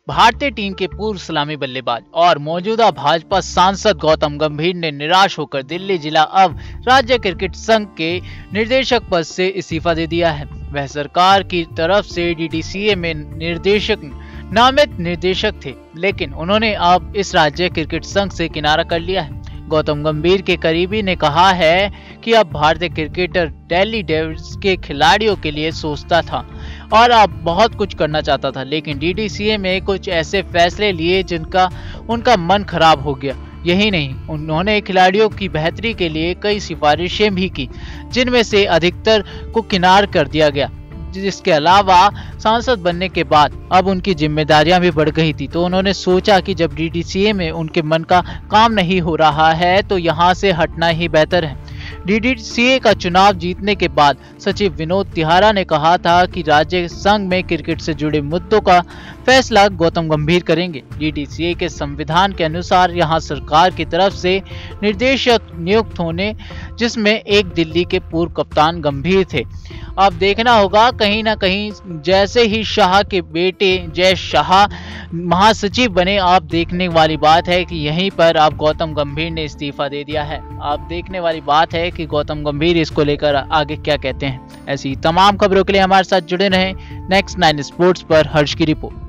भारतीय टीम के पूर्व सलामी बल्लेबाज और मौजूदा भाजपा सांसद गौतम गंभीर ने निराश होकर दिल्ली जिला अब राज्य क्रिकेट संघ के निर्देशक पद से इस्तीफा दे दिया है। वह सरकार की तरफ से डीडीसीए में नामित निर्देशक थे, लेकिन उन्होंने अब इस राज्य क्रिकेट संघ से किनारा कर लिया है। गौतम गंभीर के करीबी ने कहा है कि अब भारतीय क्रिकेटर दिल्ली डेविल्स के खिलाड़ियों के लिए सोचता था और अब बहुत कुछ करना चाहता था, लेकिन डीडीसीए में कुछ ऐसे फैसले लिए जिनका उनका मन खराब हो गया। यही नहीं, उन्होंने खिलाड़ियों की बेहतरी के लिए कई सिफारिशें भी की, जिनमें से अधिकतर को किनार कर दिया गया। जिसके अलावा सांसद बनने के बाद अब उनकी जिम्मेदारियां भी बढ़ गई थी, तो उन्होंने सोचा कि जब डीडीसीए में उनके मन का काम नहीं हो रहा है तो यहां से हटना ही बेहतर है। डीडीसीए का चुनाव जीतने के बाद सचिव विनोद तिहारा ने कहा था कि राज्य संघ में क्रिकेट से जुड़े मुद्दों का फैसला गौतम गंभीर करेंगे। डीडीसीए के संविधान के अनुसार यहां सरकार की तरफ से निर्देशक नियुक्त होने, जिसमें एक दिल्ली के पूर्व कप्तान गंभीर थे। अब देखना होगा, कहीं ना कहीं जैसे ही शाह के बेटे जय शाह महासचिव बने, आप देखने वाली बात है कि यहीं पर अब गौतम गंभीर ने इस्तीफा दे दिया है। आप देखने वाली बात है कि गौतम गंभीर इसको लेकर आगे क्या कहते हैं। ऐसी तमाम खबरों के लिए हमारे साथ जुड़े रहें। नेक्स्ट 9 स्पोर्ट्स पर हर्ष की रिपोर्ट।